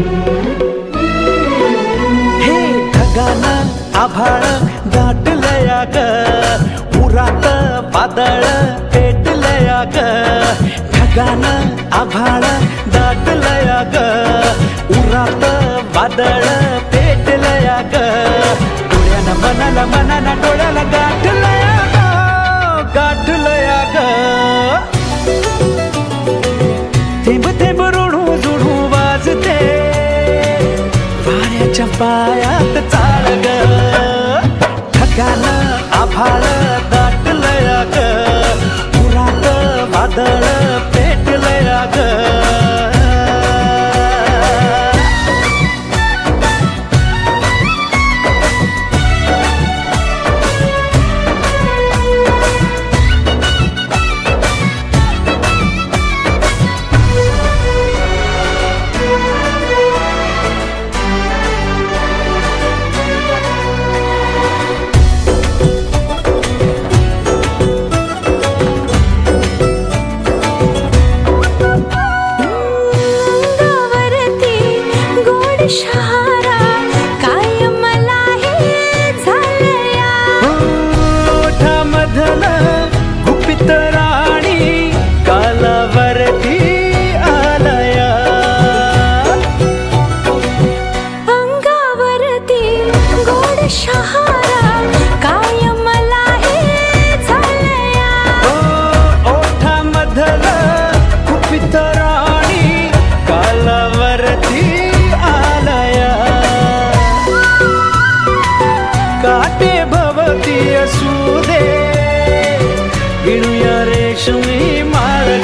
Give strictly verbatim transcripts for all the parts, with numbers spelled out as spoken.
हे ढगानं आभाळ दाटलया ग, उरात वादळ पेटलया ग. ढगानं आभाळ दाटलया ग, उरात वादळ पेटलया ग. डोळ्यानं मनाला मनाला डोळ्याला गाठलया ग, गाठलया ग. थेंब थेंब ऋणू जुळू वाजते, वाऱ्याच्या पायात चाळ ग. ढगानं आभाळ दाटलया ग, उरात वादळ पेटलया ग. रेशमी मार्ग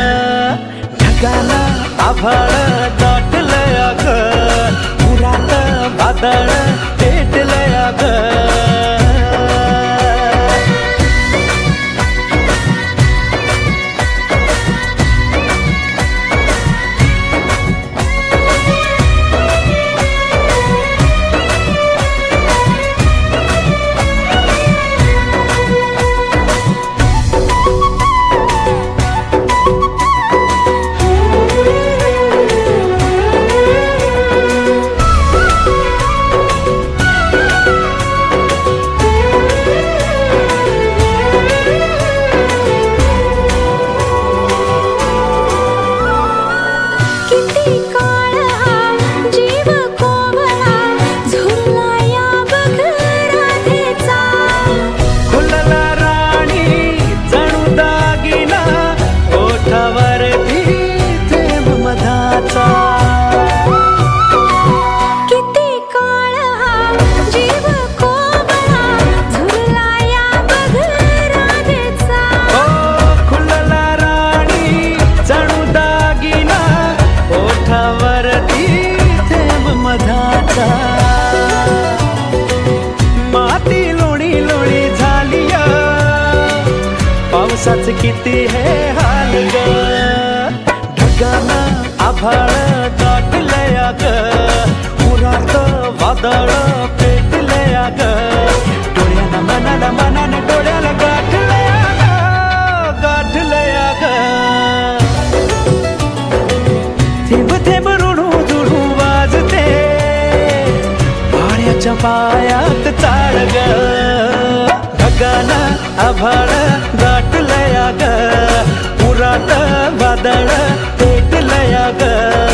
ढगानं आभाळ दाटलया ग, उरात वादळ पेटलया ग. पावसाच किती हे हाल ग, ढगानं आभाळ दाटलया ग, उरात वादळ पेटलया ग. डोळ्यानं मनाला मनाने डोळ्याला गाठलया ग, गाठलया ग. थेंब थेंब ऋणू जुळू वाजते, वाऱ्याच्या पायात चाळ ग. ढगानं आभाळ दाटलया ग, उरात वादळ पेटलया ग.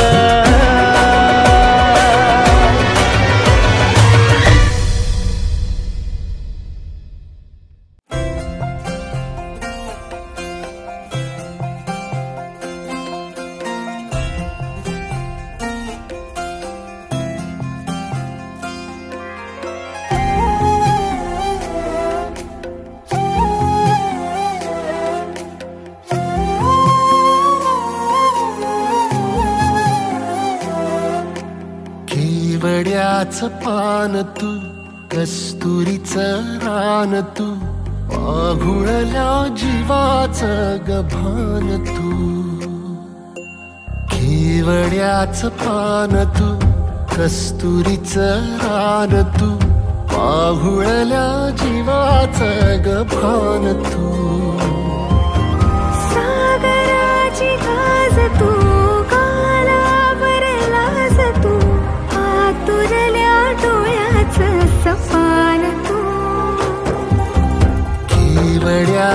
केवड्याचं पान तू, कस्तुरीचं रान तू, आघुळल्या जीवाचं गभान तू. केवड्याचं पान तू, कस्तुरीचं रान तू, आघुळल्या जीवाचं गभान तू. सागराची गाज तू, कालावर लाज तू,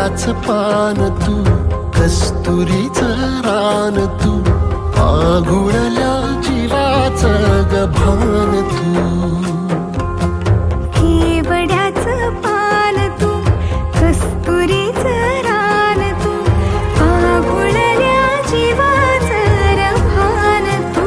केवड्याच पान तू कस्तुरीचं रान तू आघुळल्या जीवाचं गभान तू केवड्याचं पान तू कस्तुरीचं रान तू आघुळल्या जीवाचं रभान तू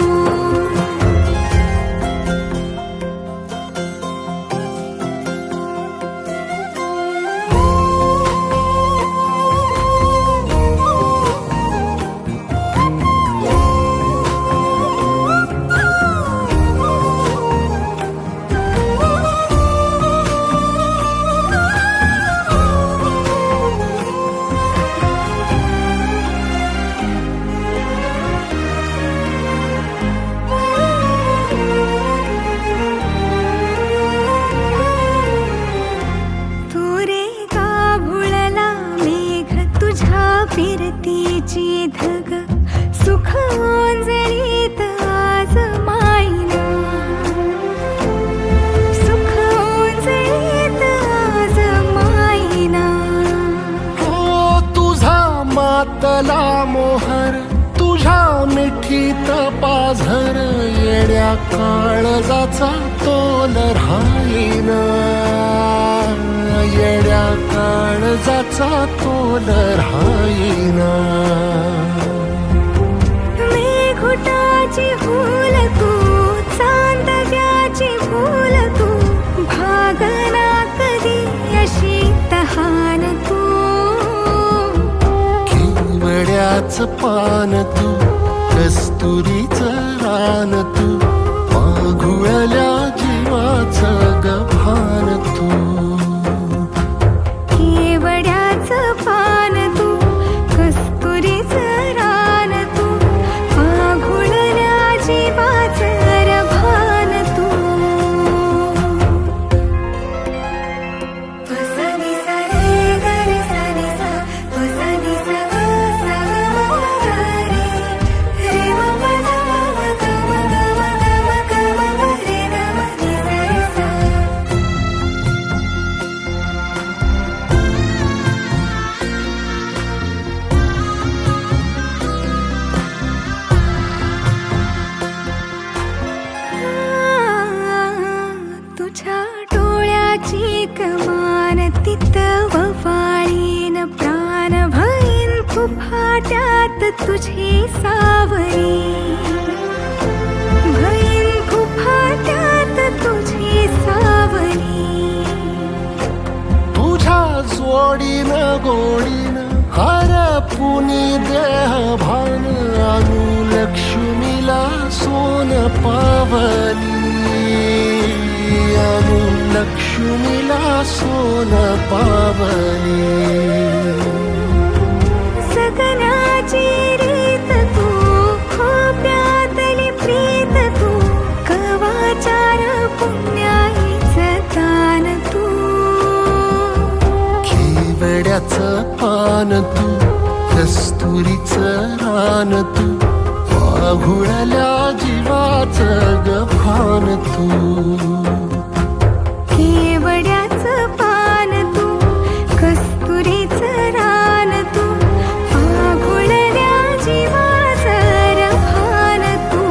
फिरतीची धग सुख ओंजळीत आज मायना सुख ओंजळीत आज मायना हो तुझा मातला मोहर तुझ्या मिठीत पाझर येड्या काळजाचा तोल राहीना येड्या काळजाचा तोल राहीना मेघुटाची फूल तू चांदव्याची फूल तू भागना कधी अशी तहान तू केवड्याच पान तू कस्तुरीचं रान तू आघुळल्या जीवाचं गभान तू केवड्याचं पान तू कस्तुरीचं रान तू आघुळल्या जीवाचं रभान तू पसनी सा रे ग रे सा रे सा पसनी सा ग सा ग म रे रे म प ध म ग म ग म ग म ग म रे ग म रे सा रे सा तुझ्या डोळ्याची कमान तिथं ववाळीन प्राण भईन फुफाट्यात तुझी सावरी भईन फुफाट्यात तुझी सावरी तुझ्या जोडीन गोडीन हरपुनी देह भान अनुलक्ष्मीला सोन पावली अनुलक्ष्मीला सोन पावली सगनाची रीत तू खोप्यातली प्रीत तू कवाचार पुण्याईचं दान तू केवड्याचं पान तू कस्तुरीचं रान तू आघुळल्या जीवाचं गभान तू केवड्याचं पान तू कस्तुरीचं रान तू आघुळल्या जीवाचं रभान तू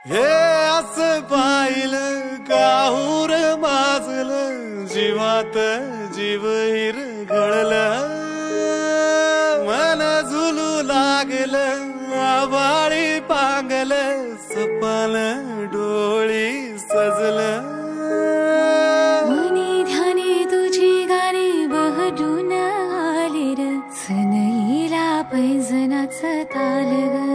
हे असं पाहिलं काहूर माजलं जीवात जीव हिर घडलं मन झुलू लागलं आभाळी पांगलं सपाल डोळी सजलं मनी ध्यानी तुझी गाणी बहडून आले र सनईला पैजनाचं ताल ग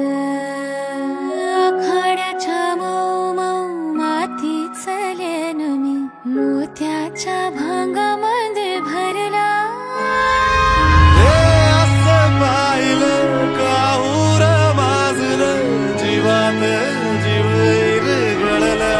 आखाड्याच्या मऊ मऊ मातीच लेन मी मोत्याच्या भांगामध्ये भरला हे असं पाहिलं काहूर माजलं जीवात जीव इरगळला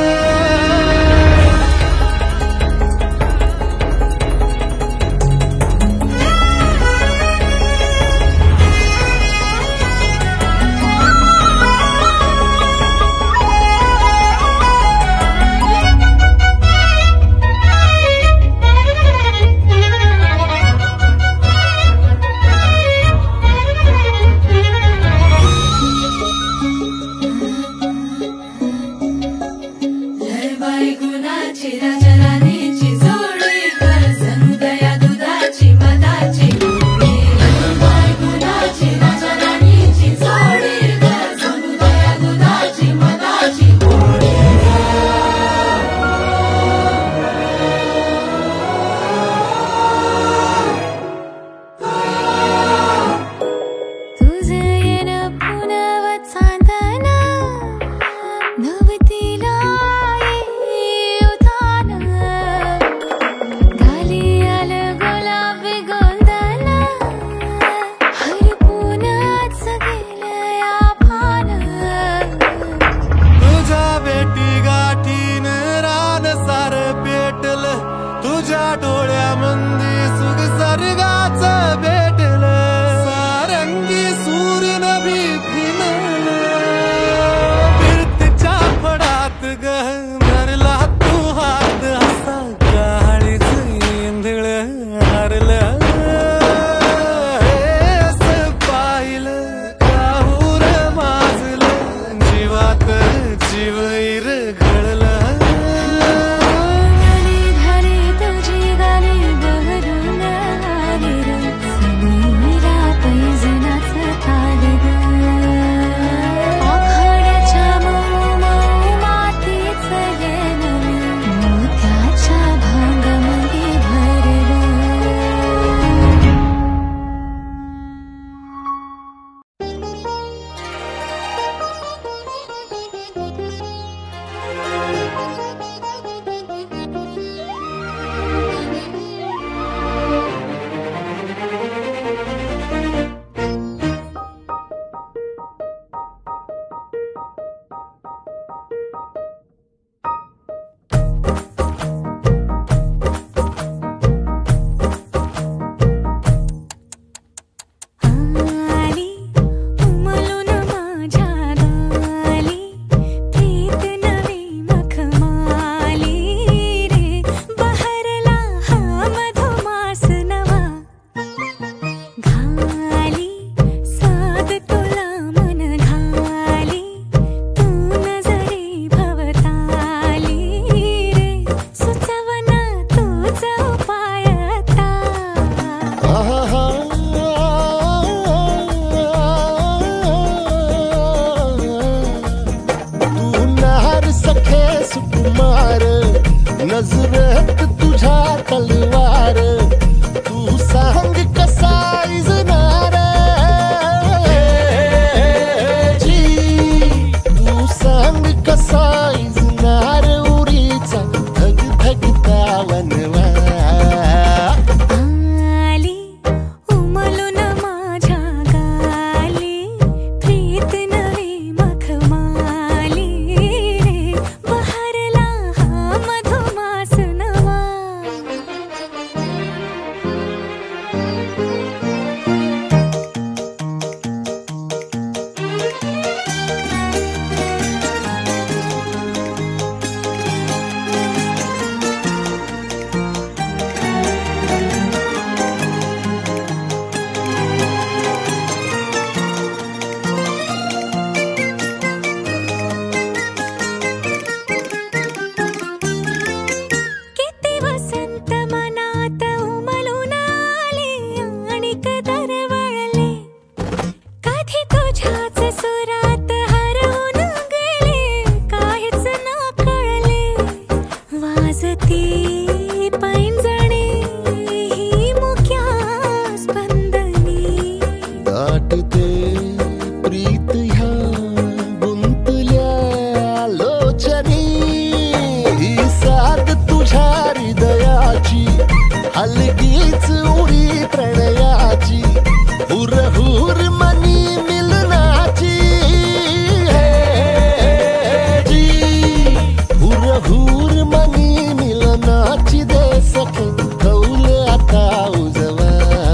नजरेत तुझ्या तलवार तू सांग कसा इजनार जी तू सांग कसा इजनार उरीचा धग धगता वनवा आली उमलून माझ्या गाली प्रीत नवी मखमाली रे बहरला हा मधुमास नवा प्रेमाची हलकीच उडी प्रणयाची हुर हुर मनी मिलनाची हे जी हुर हुर मनी मिलनाची दे सखे कौल आता उजवा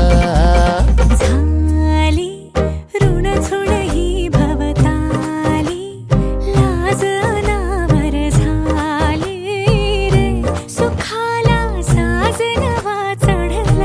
झाली ऋण झुण ही भवताली लाज अनावर झाली रे सुखाला साज नवा चढला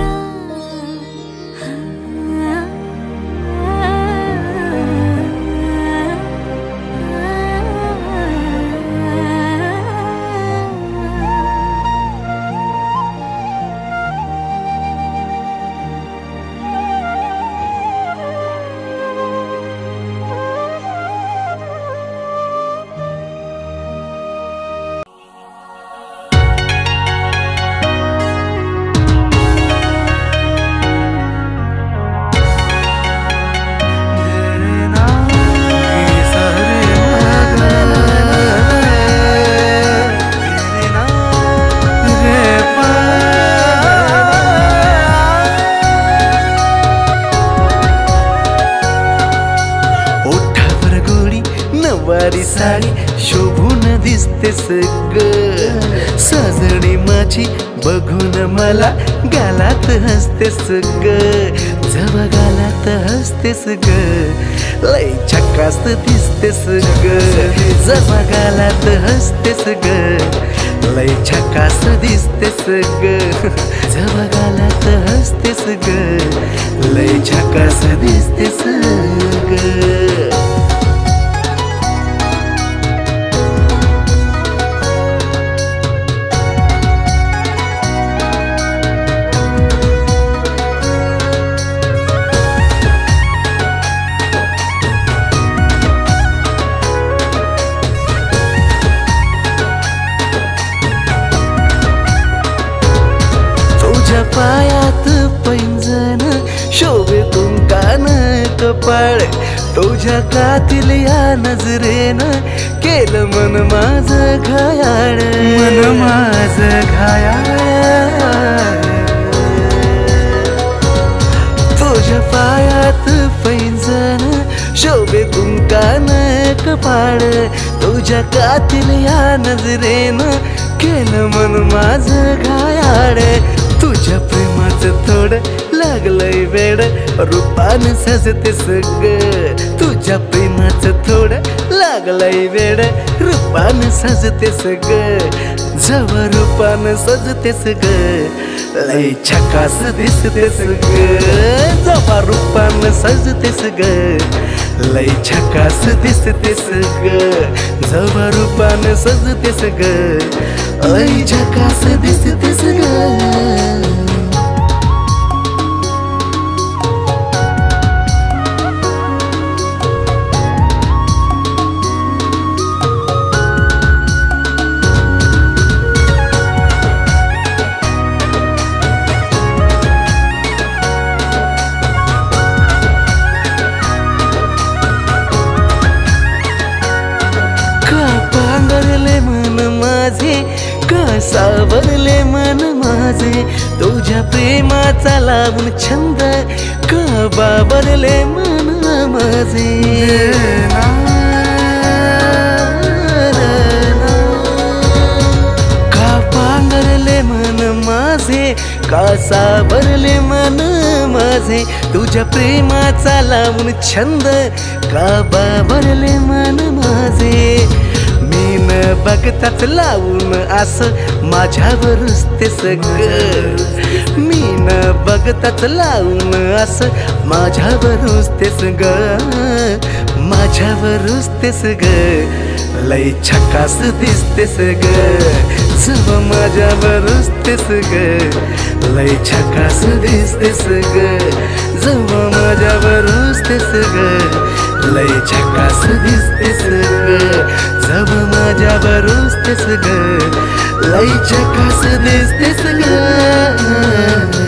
ओठावर गोळी नवारी साडी शोभून दिसतेस ग साजणी माझी बघून मला गालात हसतेस ग जवा गालात हसतेस ग लय झकास दिसतेस ग जवा गालात हसतेस ग लय झकास दिसतेस ग जवा गालात हसतेस ग लय झकास दिसतेस ग तुझ्या पायात पैंजण शोभे तुमकान कपाळ तुझ्या कातील या नजरेनं केलं मन माझं घायाळ मन माझं घायाळ तुझ्या पायात पैंजण शोभे तुमकान कपाळ तुझ्या कातील या नजरेनं केलं मन माझं घायाळ तुझ्या प्रेमाचं थोडं लागलंय वेड रूपान सजतेस ग तुझ्या प्रेमाचं थोडं लागलंय वेड रूपान सजतेस ग जव रूपान सजतेस ग लय झकास दिसतेस ग जवा रूपान सजतेस ग लय झकास दिसतेस ग जवा रूपान सजतेस ग लय झकास दिसतेस ग का सावरले मन माझे तुझ्या प्रेमाचा लावून छंद का बाबरले मन माझे का पांघरले मन माझे का सावरले मन माझे तुझ्या प्रेमाचा लावून छंद का बाबरले मन माझे मीन बघताच लावून असं माझ्यावरच ते सगळं मीन बघताच लावून असं माझ्यावरच ते सगळं माझ्यावरच ते सगळं लय झकास दिसते सगळं जव माझ्यावरच ते सगळं लय झकास दिसते सगळं जव माझ्यावरच ते सगळं लय झकास दिसते सगळं जव माझ्यावरच ते सगळं लय झकास दिसते सगळं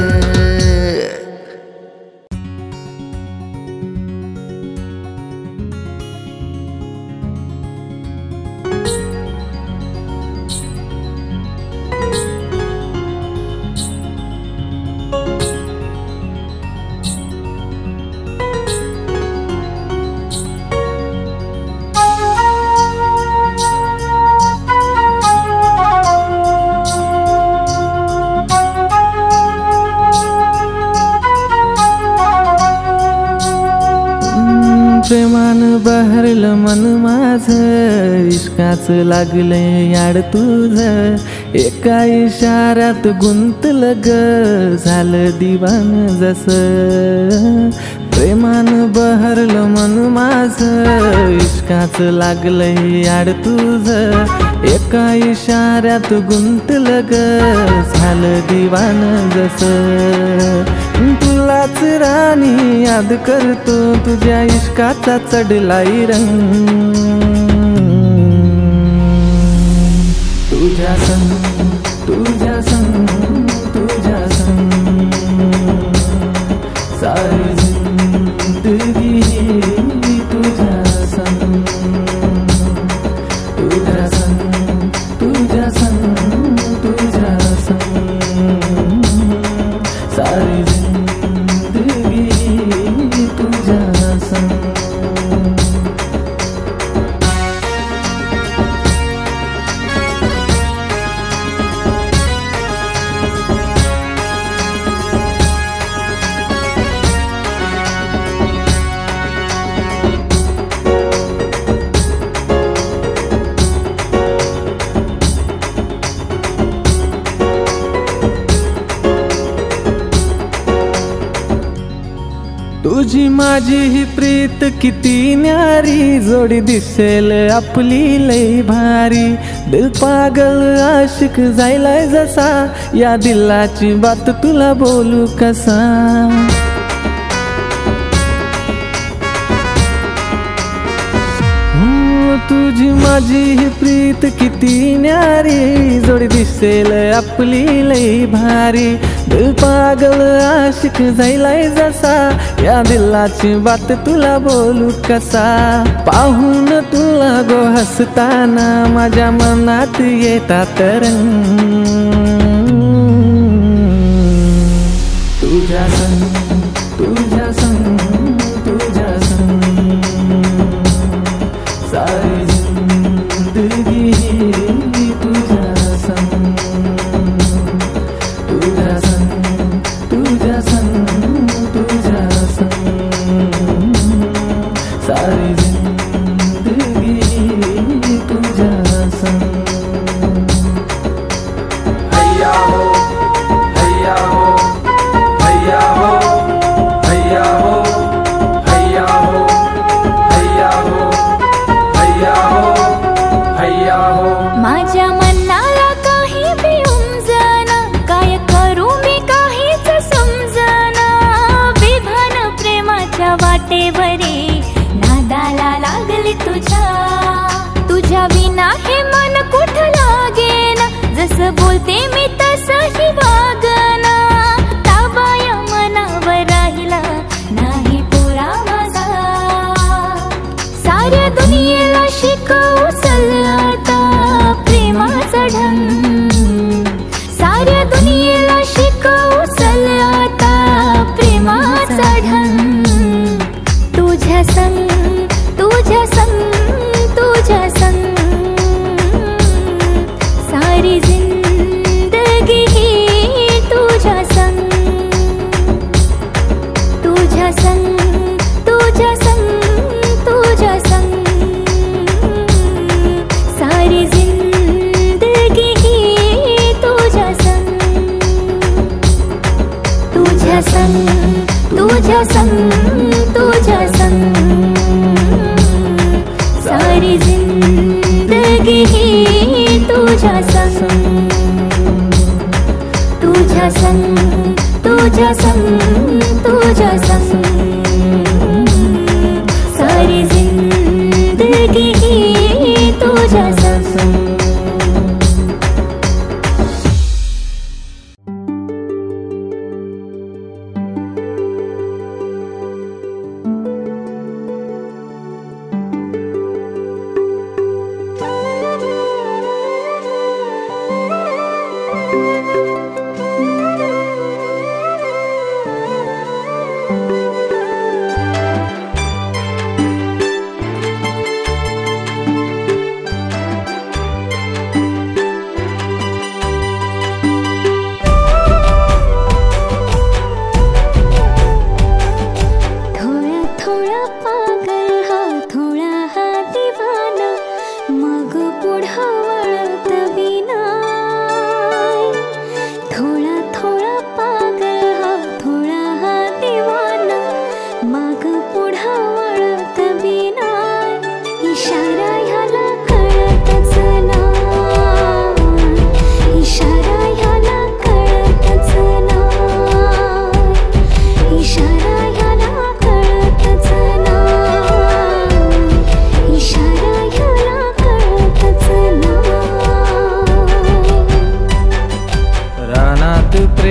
प्रेमान बहरलं मन माझं, इश्काच लागले याड तुझं, एका इशाऱ्यात गुंतलं ग, झालं दिवान जसं. प्रेमान बहरलं मन माझं, इश्काच लागले याड तुझं, एका इशाऱ्यात गुंतलं ग, झालं दिवान जसं. तुलाच राणी याद करतो, तुझ्या इश्काचा चढलाय रंग. तुझ्या संग तुझ्या संग तुझ्या संग सारी जिंदगी तुझ्या संग. तुझ्या संग तुझ्या संग तुझ्या संग सारी जिंदगी तुझ्या संग. तुझी माझी ही प्रीत किती न्यारी, जोडी दिसेल आपली लई भारी. दिल पागल आशिक जायलाय जसा, या दिलाची बात तुला बोलू कसा. तुझी माझी ही प्रीत किती न्यारी, जोडी दिसेल आपली लई भारी. दिल पागल आशिक जायलाय जसा, या दिलाची बात तुला बोलू कसा. पाहून तुला गो हसताना, माझ्या मनात येतात रंग. तुझ्या संग तुझ्या संग तुझ्या संग सारी जिंदगी तुझ्या संग. तुझ्या संग तुझ्या संग तुझ्या संग सारी जिंदगी तुझ्या संग. हैया हो हैया हो हैया हो हैया हो हैया हो हैया हो हैया हो हैया हो. माझ्या मनाला काही बी उमजना, काय करू मी काहीच समजना. विभान प्रेमाच्या वाटेवरी नादाला लागली तुझ्या. तुझ्या विना हे मन कुठं लागेना, जसं बोलते मी तसंही वागना. ताबाया मनावर राहिला नाही पुरा माझा, साऱ्या दुनियेला शिकवू चल आता प्रेमाचा ढंग. साऱ्या दुनियेला शिकवू चल आता प्रेमाचा ढंग. तुझ्या संग तुझ्या संग तुझ्या संग सारी जिंदगी ही तुझ्या संग. तुझ्या संग तुझ्या संग तुझ्या संग सारी जिंदगी ही तुझ्या संग. तुझ्या संग तुझ्या संग तुझ्या संग सारी जिंदगी ही तुझ्या संग. तुझ्या संग तुझ्या संग तुझ्या संग सारी जिंदगी ही तुझ्या संग.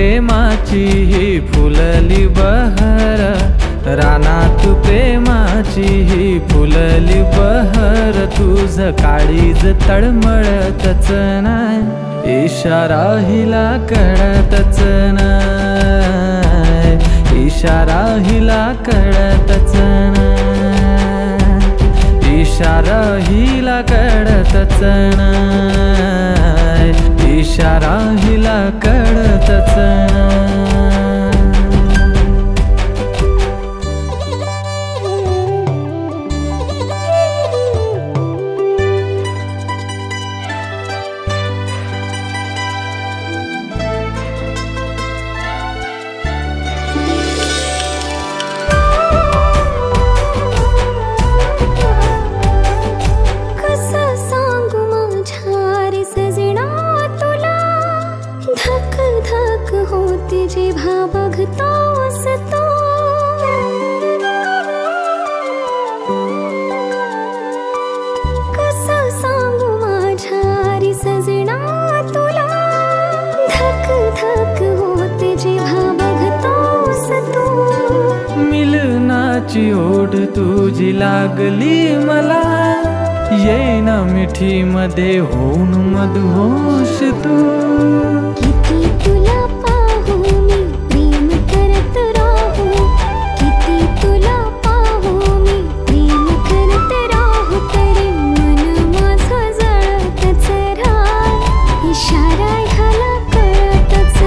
प्रेमाची ही फुलली बहर, रानात प्रेमाची ही फुलली बहर, तुझ काळीज तळमळतच नाय, इशारा हिला कळतच नाय, इशारा हिला कळतच नाय, इशारा हिला कळतच नाय, इशारा हिला कळतच नाय. मिलनाची ओढ तुझी लागली मला, येईना मिठी मध्ये होऊन मधोश तू. किती तुला पाहू मी प्रेम करत राहू, किती तुला पाहू मी प्रेम करत राहू, तरी मन माझं जळतच राह, इशारा ह्याला कळतच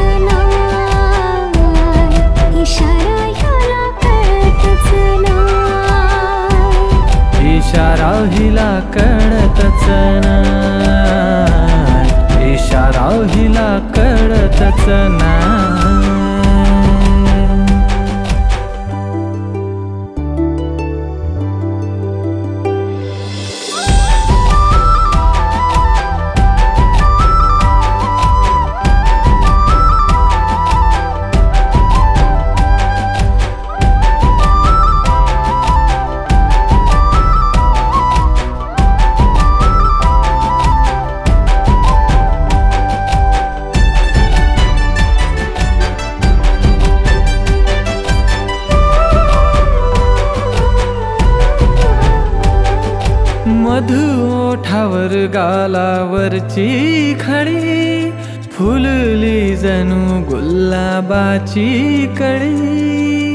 नाय, इशारा ह्याला कळतच नाय, इशारा हिला कळतच नाय, इशारा हिला कळतच नाय. मधु ओठावर गालावरची खळी, फुलली जणू गुलाबाची कळी.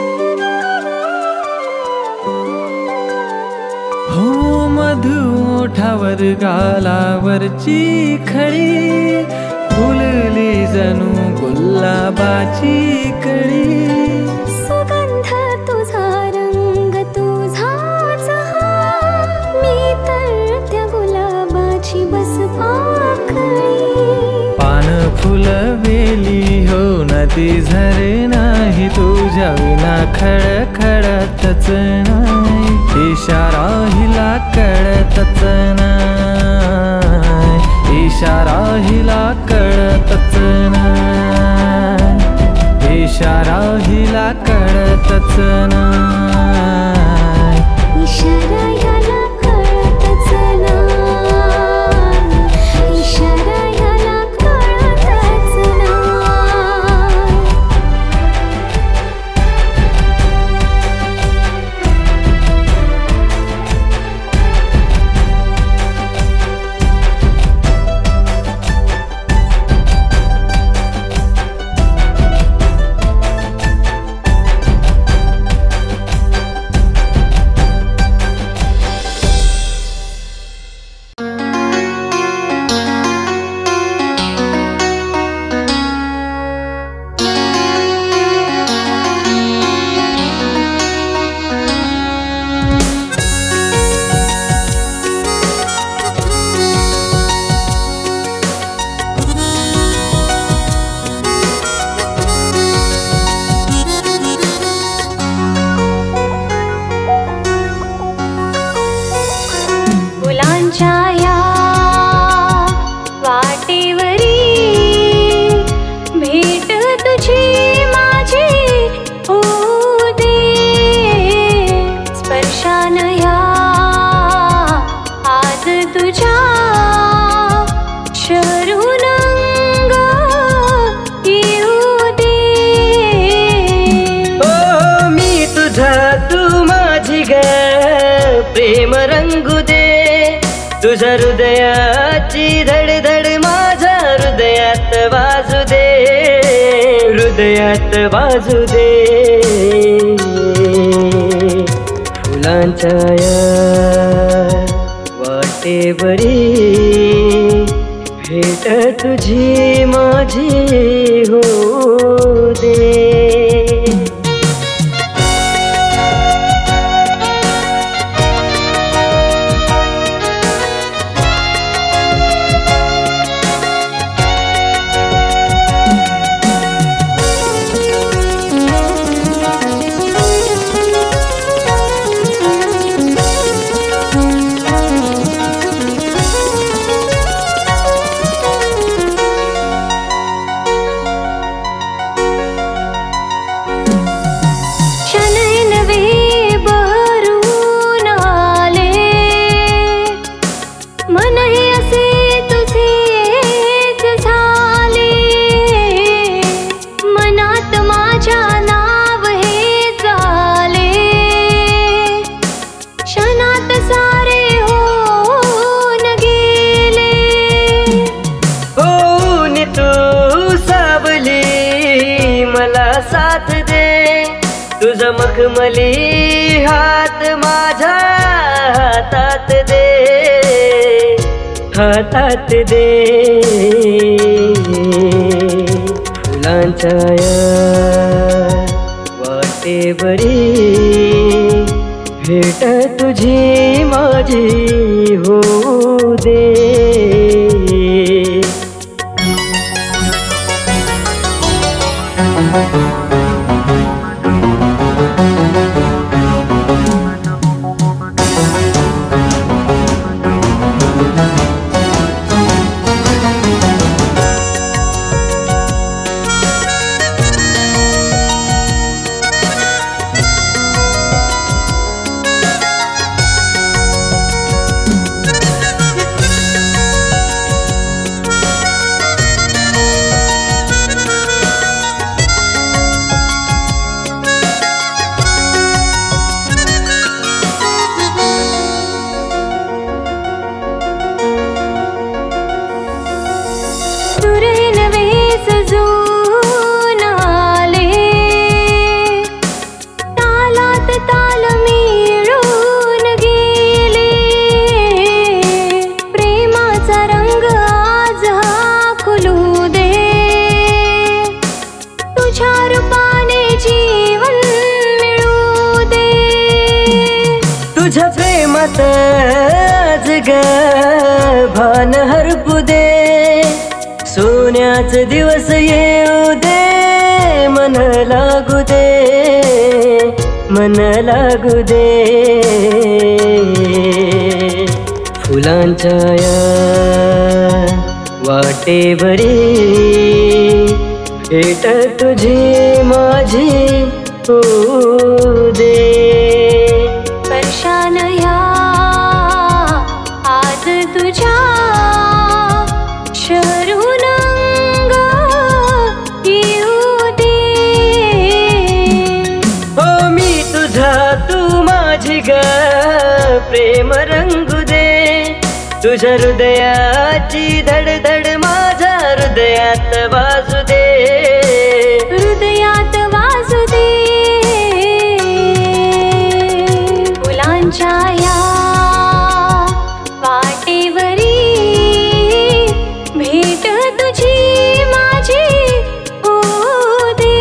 हो मधु ओठावर गालावरची खळी, फुलली जणू गुलाबाची कळी. सुगंध तुझा रंग तुझाच हा, मी तर त्या गुलाबाची बस पाकळी. पान फुल वेली हो नदी झरे नाही, तुझ्या विना खळखळतच नाही, इशारा हिला कळतच नाय, इशारा हिला कळतच नाय, इशारा हिला कळतच नाय, इशारा ह्याला कळतच नाय, इशारा ह्याला कळतच नाय. शरुनंग येऊ माझी ग प्रेम रंगू दे, तुझ्या हृदयाची धडधड माझ्या हृदयात वाजू दे, हृदयात वाजू दे. फुलांच्या या वाटेवरी भेट तुझी माझी होऊ दे. तुझा मखमली हात माझ्या हातात दे, हातात दे. फुलांच्या या वाटेवरी भेट तुझी माझी होऊ दे. तुझ्या प्रेमात आज ग भान हरपू दे, सोन्याच दिवस येऊ दे, मन लागू दे, मन लागू दे. फुलांच्या या वाटेवरी भेट तुझी माझी होऊ दे. वर्षान ह्या आज तुझ्या शरून अंग येऊ दे. हो मी तुझा तू माझी ग प्रेम रंगू दे, तुझ्या हृदयाची धडधड माझ्या हृदयात वाजू दे, हृदयात वाजू दे. फुलांच्या या वाटेवरी भेट तुझी माझी होऊ दे,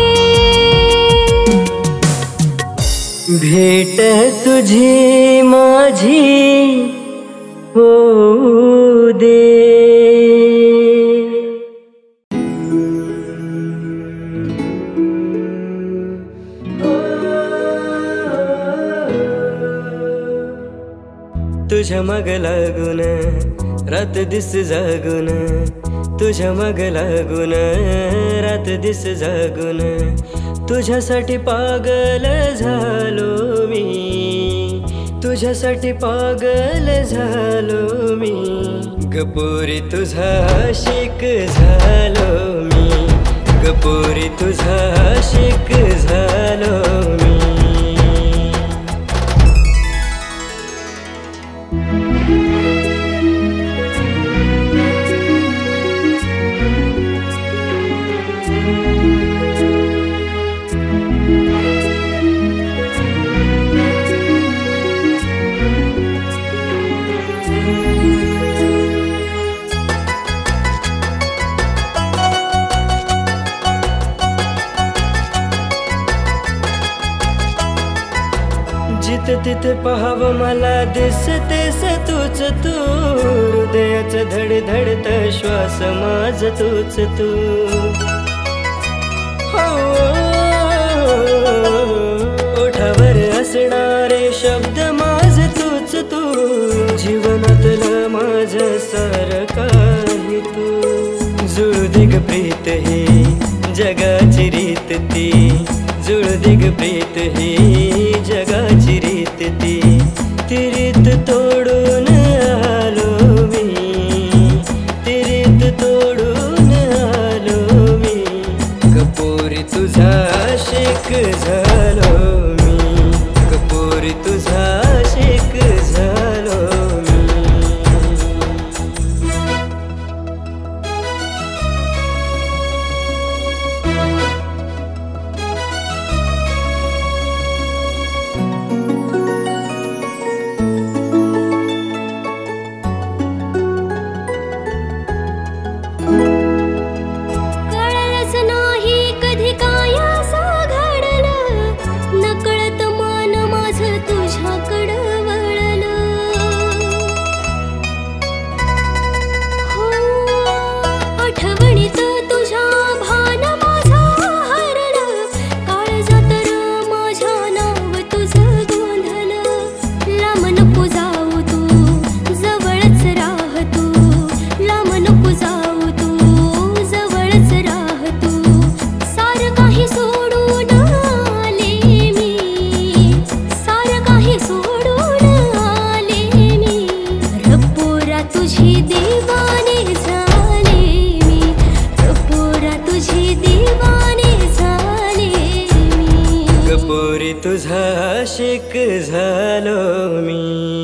भेट तुझी माझी होऊ दे. तुझ्या मग लागून रात दिस जागून, तुझ्या मग लागून रात दिस जागून, तुझ्यासाठी पागल झालो मी, तुझ्यासाठी पागल झालो मी. गपोरी तुझा आशिक झालो मी, गपोरी तुझा आशिक झालो मी. जिथं तिथे पाहावं मला दिसतेस तूच तू, हृदयाचं धडधडत श्वास माझ तूच तू. हो, ओठावर असणारे शब्द माझ तूच तू, जीवनातलं माझ सारं काही तू. जुळदिग प्रीत ही जगाची रीत ती, जुळदिग प्रीत ही जगाची रीत ती. ती रीत तोडून आलो मी, ती रीत तोडून आलो मी. कपोरी तुझा आशिक झालो मी, कपोरी तुझा आशिक झालो मी. कळलंच नाही कधी काय असं घडलं, नकळत मन माझं तुझ्याकडं वळलं. हो, आठवणीत तुझ्या भान माझा हरलं, काळजात र माझ्या नाव तुझं गोंधलं. लांब नको जाऊ तू, जवळच राह तू, लांब नको जाऊ तू, जवळच राह तू. सारं काही सोडून आले मी, सारं काही सोडून आले मी. रपोरा तुझी दीवाने झाले मी, रपोरा तुझी दीवाने झाले मी. कपोरी तुझा आशिक झालो मी.